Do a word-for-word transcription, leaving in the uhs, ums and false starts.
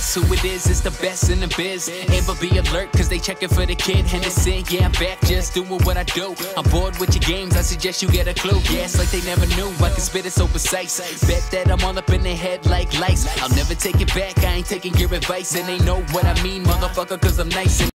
guess who it is? It's the best in the biz. Amber, be alert, cause they checking for the kid Henderson. Yeah, I'm back, just doing what I do. I'm bored with your games, I suggest you get a clue. Yeah, it's like they never knew, I can spit it so precise. Bet that I'm all up in their head like lice. I'll never take it back, I ain't taking your advice. And they know what I mean, motherfucker, cause I'm nice and